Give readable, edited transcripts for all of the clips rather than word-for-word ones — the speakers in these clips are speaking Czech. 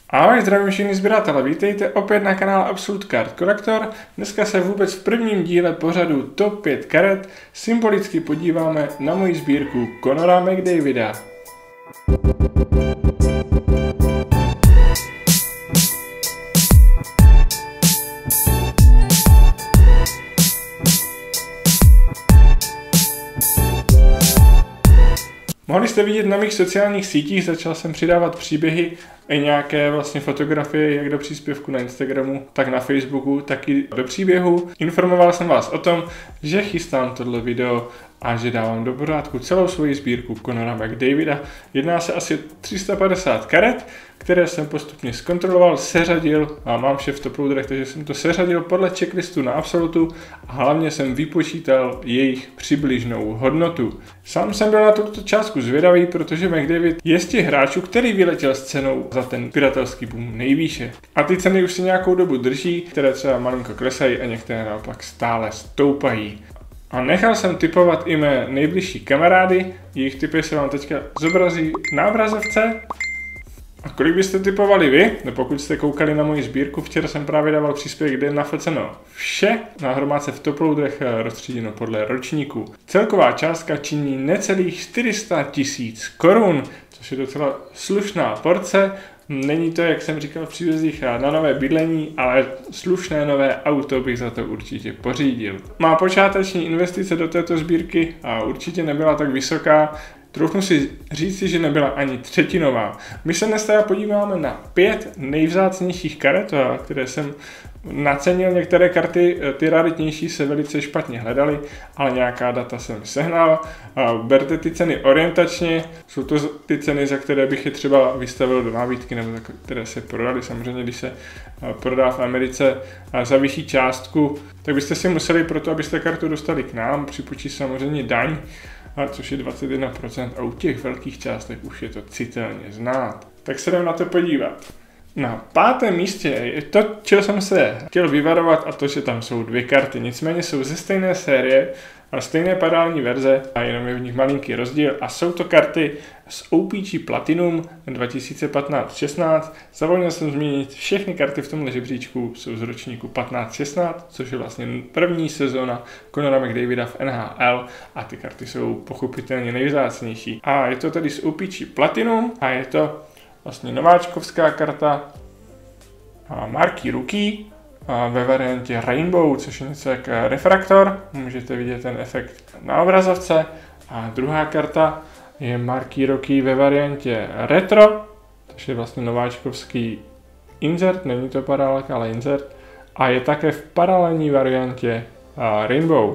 Ahoj, zdravím všichni sběratele, vítejte opět na kanále Absolute Card Collector. Dneska se vůbec v prvním díle pořadu Top 5 karet symbolicky podíváme na moji sbírku Conora McDavida. Mohli jste vidět na mých sociálních sítích, začal jsem přidávat příběhy i nějaké vlastně fotografie, jak do příspěvku na Instagramu, tak na Facebooku, tak i do příběhu. Informoval jsem vás o tom, že chystám tohle video a že dávám do pořádku celou svoji sbírku Conora McDavida. Jedná se asi 350 karet, které jsem postupně zkontroloval, seřadil a mám vše v top loaderech, takže jsem to seřadil podle checklistu na Absolutu a hlavně jsem vypočítal jejich přibližnou hodnotu. Sám jsem byl na tuto částku zvědavý, protože McDavid je z těch hráčů, který vyletěl s cenou za ten piratelský boom nejvýše. A ty ceny už si nějakou dobu drží, které třeba malinko klesají a některé naopak stále stoupají. A nechal jsem tipovat i mé nejbližší kamarády, jejich tipy se vám teďka zobrazí na obrazovce. A kolik byste tipovali vy? No pokud jste koukali na moji sbírku, včera jsem právě dával příspěvek, kde je nafoceno vše, na hromádce v top loaderech rozstříděno podle ročníku. Celková částka činí necelých 400 000 korun, což je docela slušná porce. Není to, jak jsem říkal v příbězích, na nové bydlení, ale slušné nové auto bych za to určitě pořídil. Má počáteční investice do této sbírky a určitě nebyla tak vysoká. Troufnu si říci, že nebyla ani třetinová. My se dnes teda podíváme na 5 nejvzácnějších karet, které jsem nacenil. Některé karty, ty raritnější, se velice špatně hledaly, ale nějaká data jsem sehnal. Berte ty ceny orientačně, jsou to ty ceny, za které bych je třeba vystavil do nábídky, nebo za které se prodaly. Samozřejmě, když se prodá v Americe za vyšší částku, tak byste si museli pro to, abyste kartu dostali k nám, připočíst samozřejmě daň, což je 21%, a u těch velkých částek už je to citelně znát. Tak se jdem na to podívat. Na 5. místě je to, čeho jsem se chtěl vyvarovat, a to, že tam jsou 2 karty. Nicméně jsou ze stejné série a stejné paralelní verze a jenom je v nich malinký rozdíl a jsou to karty z OPG Platinum 2015-16. Zavolil jsem zmínit, všechny karty v tomhle žebříčku jsou z ročníku 15-16, což je vlastně první sezóna Conora McDavida v NHL a ty karty jsou pochopitelně nejvzácnější. A je to tedy z OPG Platinum a je to vlastně nováčkovská karta a Marquee Rookie a ve variantě Rainbow, což je něco jak refraktor. Můžete vidět ten efekt na obrazovce. A druhá karta je Marquee Rookie ve variantě Retro, což je vlastně nováčkovský insert, není to paralelka, ale insert. A je také v paralelní variantě Rainbow.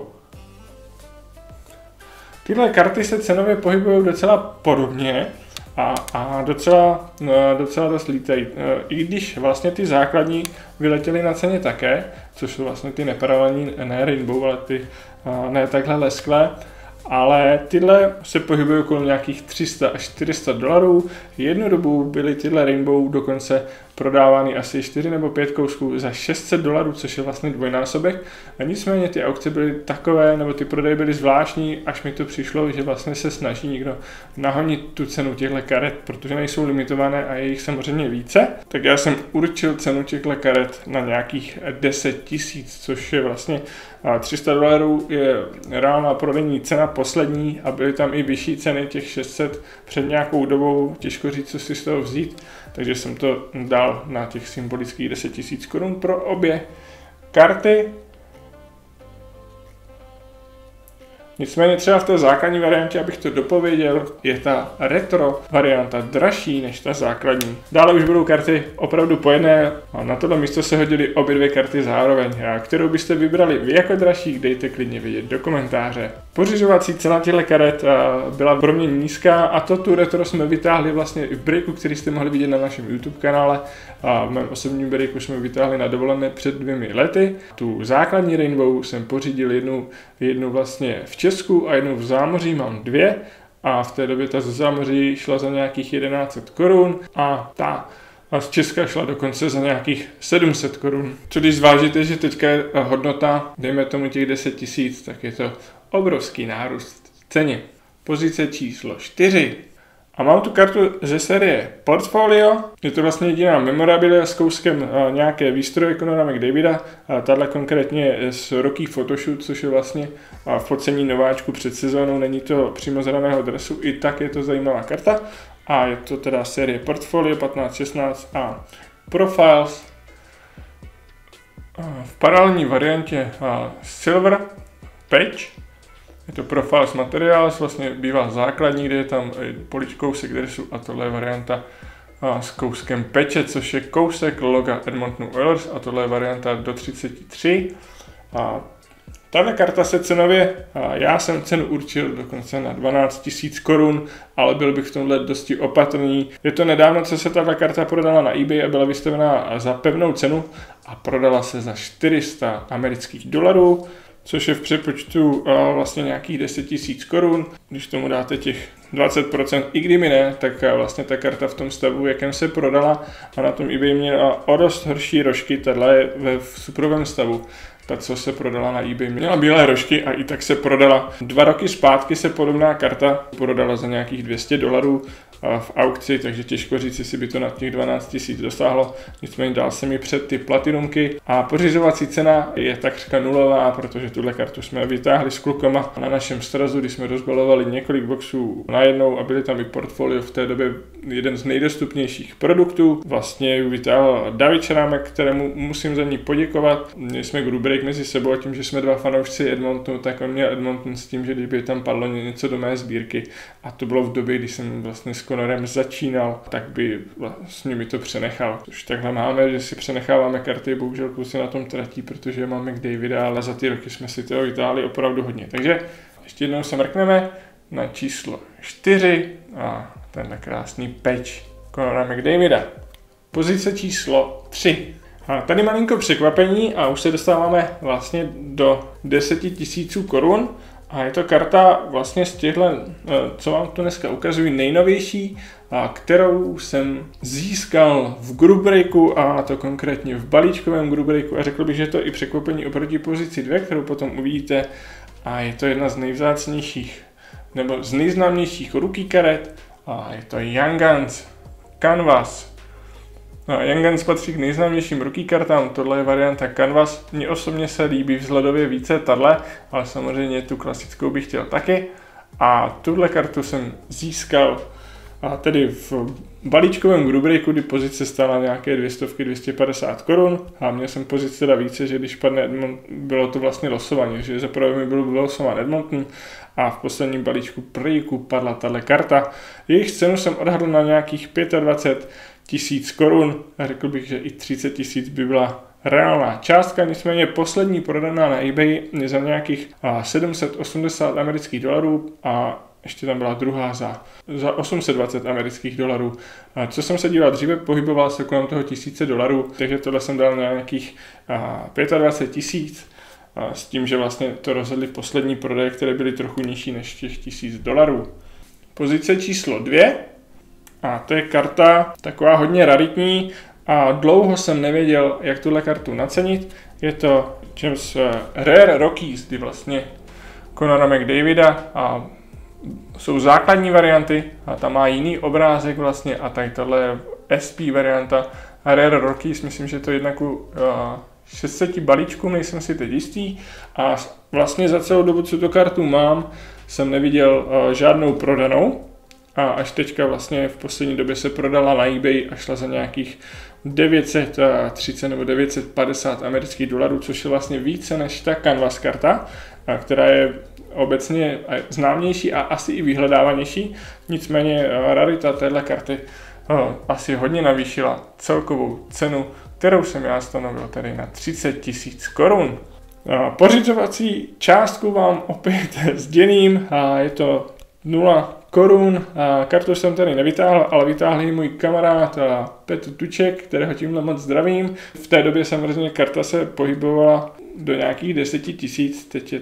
Tyhle karty se cenově pohybují docela podobně a docela dost lítají. I když vlastně ty základní vyletěly na ceně také, což jsou vlastně ty neparalelní, ne Rainbow, ale ty ne takhle lesklé, ale tyhle se pohybují kolem nějakých 300 až 400 dolarů. Jednu dobu byly tyhle Rainbow dokonce prodávány asi 4 nebo 5 kousků za 600 dolarů, což je vlastně dvojnásobek. A nicméně ty aukce byly takové, nebo ty prodeje byly zvláštní, až mi to přišlo, že vlastně se snaží někdo nahonit tu cenu těchto karet, protože nejsou limitované a je jich samozřejmě více. Tak já jsem určil cenu těchto karet na nějakých 10 000, což je vlastně 300 dolarů je reálná prodejní cena poslední a byly tam i vyšší ceny, těch 600 před nějakou dobou, těžko říct, co si z toho vzít, takže jsem to dal na těch symbolických 10 000 korun pro obě karty. Nicméně třeba v té základní variantě, abych to dopověděl, je ta retro varianta dražší než ta základní. Dále už budou karty opravdu po jedné a na tohle místo se hodily obě 2 karty zároveň. A kterou byste vybrali vy jako dražší, dejte klidně vědět do komentáře. Pořizovací cena těchto karet byla pro mě nízká a tu retro jsme vytáhli vlastně i v breaku, který jste mohli vidět na našem YouTube kanále. A v mém osobním breaku jsme vytáhli na dovolené před 2 lety. Tu základní Rainbow jsem pořídil jednu vlastně v Česku a jednu v zámoří, mám 2. A v té době ta ze zámoří šla za nějakých 1100 korun a ta z Česka šla dokonce za nějakých 700 korun. Co když zvážíte, že teďka je hodnota, dejme tomu těch 10 000, tak je to obrovský nárůst v ceně. Pozice číslo 4. A mám tu kartu ze série Portfolio, je to vlastně jediná memorabilia s kouskem nějaké výstroje Conora McDavida, tahle konkrétně z Rocky Photoshoot, což je vlastně focení nováčku před sezónou, není to přímo z raného dresu, i tak je to zajímavá karta. A je to teda série Portfolio 15-16 a Profiles v paralelní variantě Silver Patch. Je to Profiles Materials, vlastně bývá základní, kde je tam kousek dresu a tohle je varianta s kouskem peče, což je kousek loga Edmonton Oilers a tohle je varianta do 33. A tahle karta se cenově, já jsem cenu určil dokonce na 12 000 korun, ale byl bych v tomhle dosti opatrný. Je to nedávno, co se tahle karta prodala na eBay a byla vystavená za pevnou cenu a prodala se za 400 amerických dolarů, což je v přepočtu vlastně nějakých 10 000 korun. Když tomu dáte těch 20%, i kdyby ne, tak vlastně ta karta v tom stavu, jakém se prodala, a na tom eBay měla o dost horší rožky, tahle je ve superovém stavu. Ta, co se prodala na eBay, měla bílé rožky a i tak se prodala. 2 roky zpátky se podobná karta prodala za nějakých $200 v aukci, takže těžko říct, jestli by to na těch 12 000 dosáhlo. Nicméně dal se mi před ty platinumky a pořizovací cena je takřka nulová, protože tuhle kartu jsme vytáhli s klukama na našem strazu, kdy jsme rozbalovali několik boxů najednou a byly tam i Portfolio, v té době jeden z nejdostupnějších produktů. Vlastně ji vytáhl David Šrámek, kterému musím za ní poděkovat. Měli jsme group break mezi sebou a tím, že jsme 2 fanoušci Edmontonu, tak on měl Edmonton s tím, že kdyby tam padlo něco do mé sbírky, a to bylo v době, kdy jsem vlastně s Conorem začínal, tak by vlastně mi to přenechal. Už takhle máme, že si přenecháváme karty, bohužel kluci na tom tratí, protože máme McDavida, ale za ty roky jsme si toho vytáhli opravdu hodně. Takže ještě jednou se mrkneme na číslo 4 a tenhle krásný patch Conora McDavida. Pozice číslo 3. A tady malinko překvapení a už se dostáváme vlastně do 10 000 korun. A je to karta vlastně z těchto, co vám tu dneska ukazuji, nejnovější, kterou jsem získal v group breaku, a to konkrétně v balíčkovém group breaku, a řekl bych, že to je i překvapení oproti pozici 2, kterou potom uvidíte, a je to jedna z nejvzácnějších nebo z nejznámějších rookie karet, a je to Young Guns Canvas. Young Guns patří k nejznámějším rookie kartám, tohle je varianta Canvas. Mně osobně se líbí vzhledově více tahle, ale samozřejmě tu klasickou bych chtěl taky. A tuhle kartu jsem získal tedy v balíčkovém group breaku, kdy pozice stála nějaké 200-250 korun a měl jsem pozici teda více, že když padne Edmonton, bylo to vlastně losování, že zaprvé mi byl vylosován Edmonton a v posledním balíčku breaku padla tahle karta. Jejich cenu jsem odhadl na nějakých 25 000 korun a řekl bych, že i 30 000 by byla reálná částka, nicméně poslední prodaná na eBay je za nějakých 780 amerických dolarů a ještě tam byla druhá za 820 amerických dolarů. Co jsem se díval dříve, pohyboval se kolem toho $1000, takže tohle jsem dal na nějakých 25 000 s tím, že vlastně to rozhodli poslední prodeje, které byly trochu nižší než těch $1000. Pozice číslo 2. A to je karta taková hodně raritní a dlouho jsem nevěděl, jak tuhle kartu nacenit. Je to James Rare Rockies, kdy vlastně Conora McDavida a jsou základní varianty a tam má jiný obrázek vlastně a tady tohle je SP varianta a Rare Rockies, myslím, že to je jednak 600 balíčků, nejsem si teď jistý a vlastně za celou dobu, co tu kartu mám, jsem neviděl žádnou prodanou. A až teďka vlastně v poslední době se prodala na eBay a šla za nějakých 930 nebo 950 amerických dolarů, což je vlastně více než ta Canvas karta, která je obecně známější a asi i vyhledávanější. Nicméně rarita téhle karty asi hodně navýšila celkovou cenu, kterou jsem já stanovil tedy na 30 000 korun. Pořizovací částku vám opět sdělím a je to 0 korun. Kartu jsem tady nevytáhl, ale vytáhl ji můj kamarád Petr Tuček, kterého tímhle moc zdravím. V té době samozřejmě karta se pohybovala do nějakých 10 000, teď je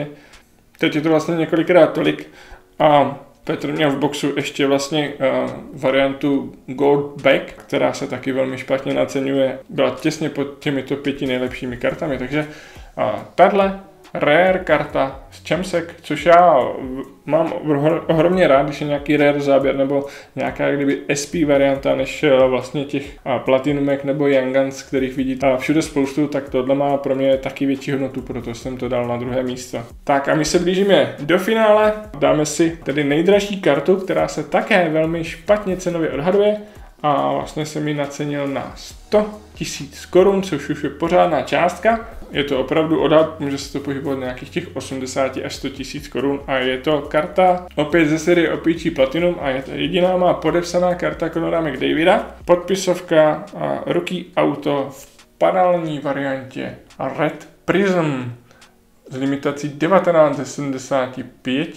to vlastně několikrát tolik. A Petr měl v boxu ještě vlastně variantu Gold Back, která se taky velmi špatně naceňuje. Byla těsně pod těmito 5 nejlepšími kartami, takže tahle rare karta z Chemsek, což já mám ohromně rád, když je nějaký rare záběr nebo nějaká kdyby SP varianta, než vlastně těch Platinumek nebo Young Guns, kterých vidíte všude spoustu, tak tohle má pro mě taky větší hodnotu, proto jsem to dal na druhé místo. Tak a my se blížíme do finále, dáme si tedy nejdražší kartu, která se také velmi špatně cenově odhaduje a vlastně jsem ji nacenil na 100 000 korun, což už je pořádná částka. Je to opravdu odhad, může se to pohybovat nějakých těch 80 až 100 000 korun a je to karta opět ze série OPC Platinum a je to jediná má podepsaná karta Conora McDavida. Podpisovka Rookie Auto v paralelní variantě Red Prism s limitací 19 ze 75.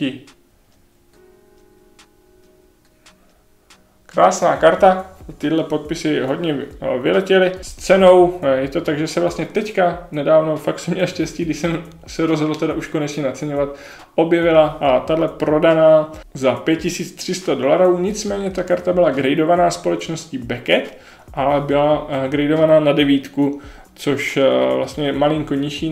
Krásná karta, tyhle podpisy hodně vyletěly s cenou, je to tak, že se vlastně teďka nedávno, fakt jsem měl štěstí, když jsem se rozhodl teda už konečně naceňovat, objevila a tahle prodaná za $5300, nicméně ta karta byla gradovaná společností Beckett, ale byla gradovaná na 9, což vlastně je malinko nižší,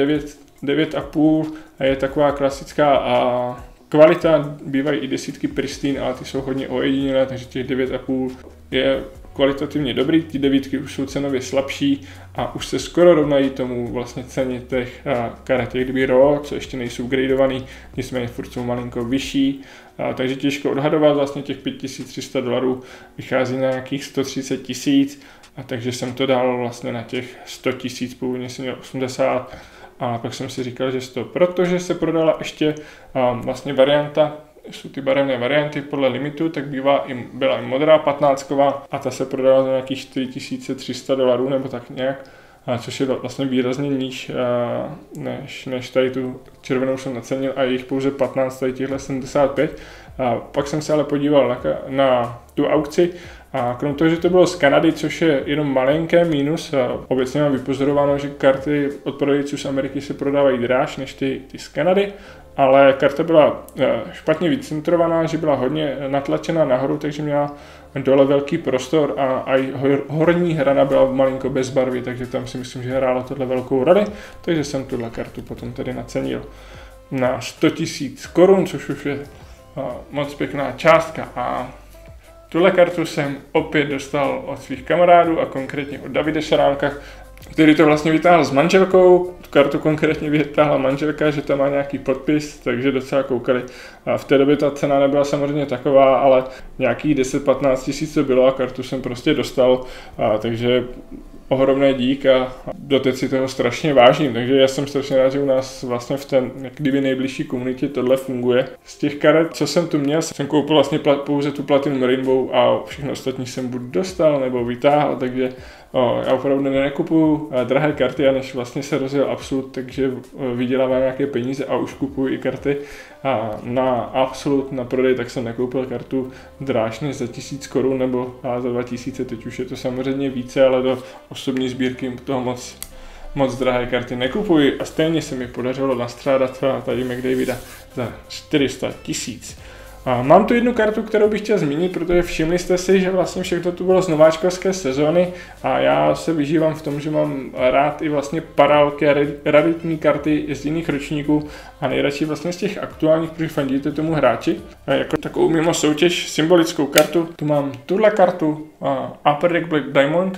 9,5 je taková klasická a kvalita, bývají i 10 pristine, ale ty jsou hodně ojedinělé, takže těch 9,5 je kvalitativně dobrý, ty 9 už jsou cenově slabší a už se skoro rovnají tomu vlastně ceně těch karet, kdyby RAW, co ještě nejsou gradovaný, nicméně furt jsou malinko vyšší, takže těžko odhadovat, vlastně těch $5300 vychází na nějakých 130 000, takže jsem to dal vlastně na těch 100 000, původně jsem měl 80. A pak jsem si říkal, že protože se prodala ještě vlastně varianta, jsou ty barevné varianty podle limitu, tak byla i modrá 15ková a ta se prodala za nějakých $4300 nebo tak nějak, což je vlastně výrazně níž než tady tu červenou jsem nacenil a je jich pouze 15, tady těchto 75. Pak jsem se ale podíval na tu aukci a krom toho, že to bylo z Kanady, což je jenom malinké mínus, obecně mám vypozorováno, že karty od prodejců z Ameriky se prodávají dráž než ty z Kanady, ale karta byla špatně vycentrovaná, že byla hodně natlačena nahoru, takže měla dole velký prostor a i horní hrana byla malinko bez barvy, takže tam si myslím, že hrálo tohle velkou roli, takže jsem tuhle kartu potom tedy nacenil na 100 000 korun, což už je moc pěkná částka a tuhle kartu jsem opět dostal od svých kamarádů a konkrétně od Davide Šaránka, který to vlastně vytáhl s manželkou. Tu kartu konkrétně vytáhla manželka, že tam má nějaký podpis, takže docela koukali. A v té době ta cena nebyla samozřejmě taková, ale nějakých 10-15 tisíc to bylo a kartu jsem prostě dostal, takže ohromné dík a doteď si toho strašně vážím, takže já jsem strašně rád, že u nás vlastně v té kdyby nejbližší komunitě tohle funguje. Z těch karet, co jsem tu měl, jsem koupil vlastně pouze tu Platinum Rainbow a všechno ostatní jsem buď dostal nebo vytáhl, takže já opravdu nekupuju drahé karty a než vlastně se rozjel Absolut, takže vydělávám nějaké peníze a už kupuju i karty na Absolut, na prodej, tak jsem nekoupil kartu dráž než za 1000 korun nebo za 2000, teď už je to samozřejmě více, ale do osobní sbírky toho moc drahé karty nekupuji a stejně se mi podařilo nastřádat tady McDavida za 400 000. Mám tu jednu kartu, kterou bych chtěl zmínit, protože všimli jste si, že vlastně všechno tu bylo z nováčkovské sezóny a já se vyžívám v tom, že mám rád i vlastně paralelky a raritní karty z jiných ročníků a nejradši vlastně z těch aktuálních, protože fandíte tomu hráči. Jako takovou mimo soutěž symbolickou kartu, tu mám tuhle kartu Upper Deck Black Diamond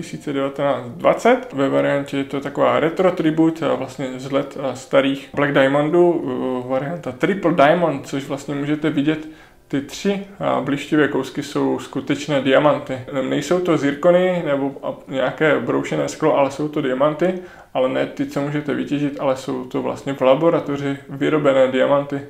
2019-20. Ve variantě je to taková retro tribute, vlastně vzhled starých Black Diamondů, varianta Triple Diamond, což vlastně můžete vidět. Ty 3 blištivé kousky jsou skutečné diamanty. Nejsou to zirkony nebo nějaké broušené sklo, ale jsou to diamanty, ale ne ty, co můžete vytěžit, ale jsou to vlastně v laboratoři vyrobené diamanty.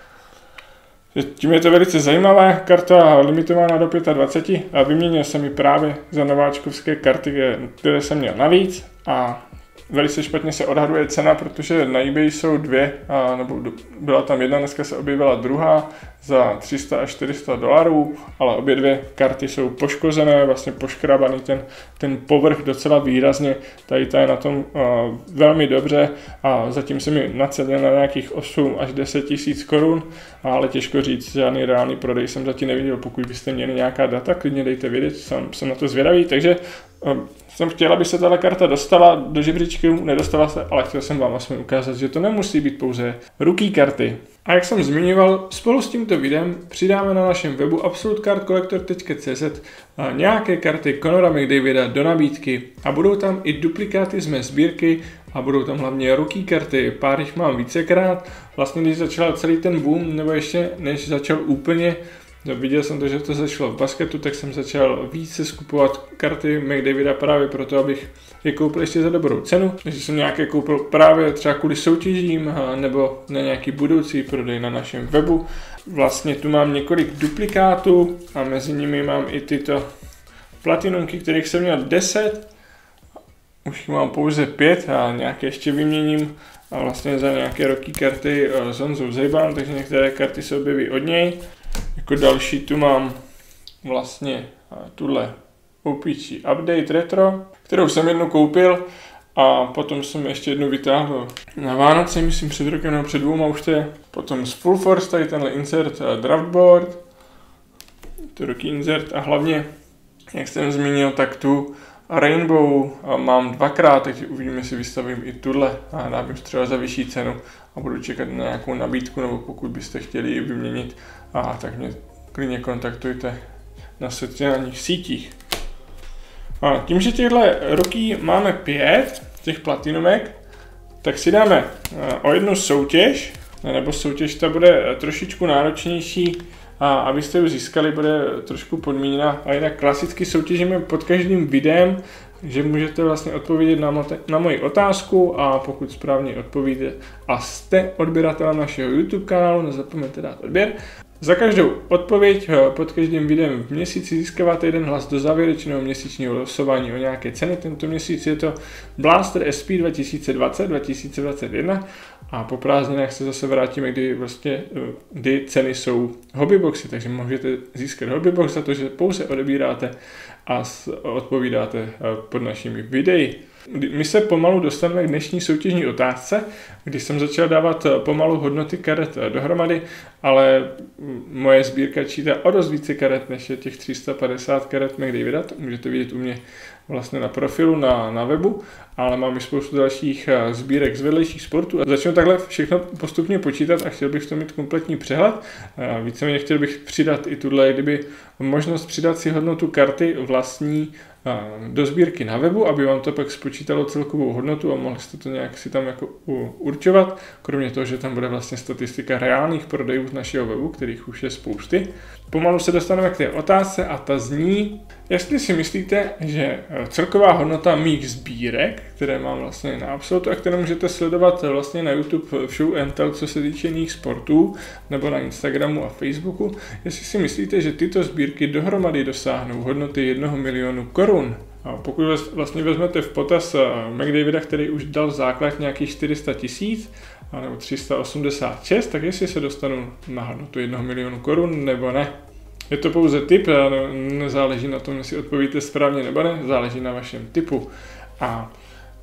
Tím je to velice zajímavá karta, limitovaná do 25 a vyměnil jsem ji právě za nováčkovské karty, které jsem měl navíc a velice špatně se odhaduje cena, protože na eBay jsou 2, nebo byla tam jedna, dneska se objevila druhá za $300 až $400, ale obě 2 karty jsou poškozené, vlastně poškrabaný ten povrch docela výrazně, tady ta je na tom velmi dobře a zatím se mi nacenil na nějakých 8 až 10 000 korun, ale těžko říct, žádný reálný prodej jsem zatím neviděl, pokud byste měli nějaká data, klidně dejte vědět, jsem na to zvědavý, takže jsem chtěl, aby se tato karta dostala do žebříčku, nedostala se, ale chtěl jsem vám aspoň ukázat, že to nemusí být pouze rookie karty. A jak jsem zmiňoval, spolu s tímto videem přidáme na našem webu absolutecardcollector.cz nějaké karty Conora McDavida do nabídky a budou tam i duplikáty z mé sbírky a budou tam hlavně rookie karty, pár jich mám vícekrát. Vlastně když začal celý ten boom, nebo ještě než začal úplně, viděl jsem to, že to začalo v basketu, tak jsem začal více skupovat karty McDavida právě proto, abych je koupil ještě za dobrou cenu. Takže jsem nějaké koupil právě třeba kvůli soutěžím nebo na nějaký budoucí prodej na našem webu. Vlastně tu mám několik duplikátů a mezi nimi mám i tyto platinumky, kterých jsem měl 10. Už mám pouze 5 a nějaké ještě vyměním a vlastně za nějaké rookie karty s Honzou Zejbán, takže některé karty se objeví od něj. Jako další tu mám vlastně tuhle OPG Update Retro, kterou jsem jednu koupil a potom jsem ještě jednu vytáhl na Vánoce, myslím před rokem nebo před 2 už to je. Potom z Full Force tady tenhle insert Draftboard, to rookie insert a hlavně, jak jsem zmínil, tak tu Rainbow mám 2krát, takže uvidíme, jestli vystavím i tuhle a dám třeba za vyšší cenu a budu čekat na nějakou nabídku, nebo pokud byste chtěli ji vyměnit, tak mě klidně kontaktujte na sociálních sítích. A tím, že těchto roky máme 5, těch platinumek, tak si dáme o jednu soutěž, nebo soutěž ta bude trošičku náročnější, a abyste ji získali, bude trošku podmíněna. A jinak klasicky soutěžíme pod každým videem, že můžete vlastně odpovědět na moji otázku a pokud správně odpovíte a jste odběratelem našeho YouTube kanálu, nezapomeňte dát odběr. Za každou odpověď pod každým videem v měsíci získáváte jeden hlas do závěrečného měsíčního losování o nějaké ceny. Tento měsíc je to Blaster SP 2020-2021 a po prázdninách se zase vrátíme, kdy ceny jsou hobbyboxy, takže můžete získat hobbybox za to, že pouze odebíráte a odpovídáte pod našimi videi. My se pomalu dostaneme k dnešní soutěžní otázce, kdy jsem začal dávat pomalu hodnoty karet dohromady, ale moje sbírka čítá o dost více karet, než je těch 350 karet McDavida, to můžete vidět u mě vlastně na profilu na webu, ale mám i spoustu dalších sbírek z vedlejších sportů a začnu takhle všechno postupně počítat a chtěl bych v tom mít kompletní přehled. Víceméně chtěl bych přidat i tuhle, kdyby možnost přidat si hodnotu karty vlastní do sbírky na webu, aby vám to pak spočítalo celkovou hodnotu a mohli jste to nějak si tam jako určovat, kromě toho, že tam bude vlastně statistika reálných prodejů z našeho webu, kterých už je spousty. Pomalu se dostaneme k té otázce a ta zní, jestli si myslíte, že celková hodnota mých sbírek, které mám vlastně na Absolutu a které můžete sledovat vlastně na YouTube v Show and Tell, co se týče jiných sportů, nebo na Instagramu a Facebooku, jestli si myslíte, že tyto sbírky dohromady dosáhnou hodnoty 1 milionu korun. A pokud vlastně vezmete v potaz McDavida, který už dal základ nějakých 400 000, nebo 386, tak jestli se dostanu na hodnotu 1 milionu korun nebo ne. Je to pouze tip, nezáleží na tom, jestli odpovíte správně nebo ne, záleží na vašem tipu. A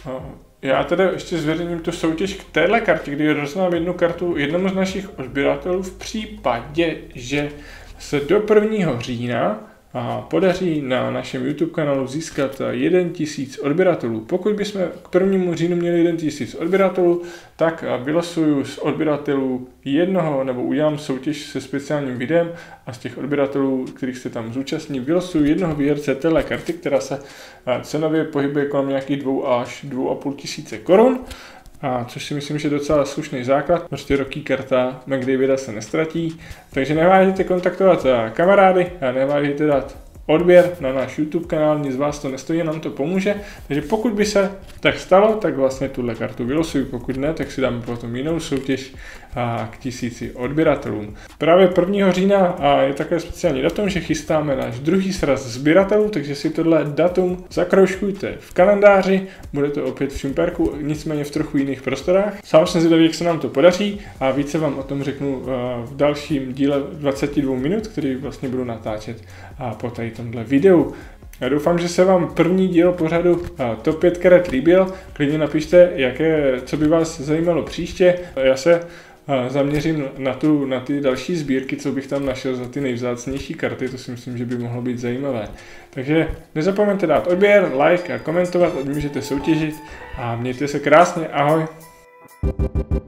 já tedy ještě zveřejním tu soutěž k téhle kartě, kdy rozdám jednu kartu jednomu z našich odběratelů v případě, že se do 1. října podaří na našem YouTube kanálu získat 1000 odběratelů. Pokud bychom k 1. říjnu měli 1000 odběratelů, tak vylosuju z odběratelů jednoho, nebo udělám soutěž se speciálním videem a z těch odběratelů, kterých se tam zúčastní, vylosuju jednoho výherce téhle karty, která se cenově pohybuje kolem nějakých 2 až 2,5 tisíce korun. Což si myslím, že je docela slušný základ, prostě rookie karta McDavida se nestratí, takže nevážejte kontaktovat kamarády a nevážejte dát odběr na náš YouTube kanál, nic z vás to nestojí, nám to pomůže, takže pokud by se tak stalo, tak vlastně tuhle kartu vylosuju, pokud ne, tak si dáme potom jinou soutěž k 1000 odběratelům. Právě 1. října je takové speciální datum, že chystáme náš druhý sraz sběratelů, takže si tohle datum zakroužkujte v kalendáři, bude to opět v Šumperku, nicméně v trochu jiných prostorách. Sám jsem zvědavý, jak se nám to podaří a více vám o tom řeknu v dalším díle 22 minut, který vlastně budu natáčet po tady tomhle videu. Já doufám, že se vám první díl pořadu Top 5 karet líbil. Klidně napište, co by vás zajímalo příště. Já se zaměřím na ty další sbírky, co bych tam našel za ty nejvzácnější karty, to si myslím, že by mohlo být zajímavé. Takže nezapomeňte dát odběr, like a komentovat, ať můžete soutěžit a mějte se krásně, ahoj!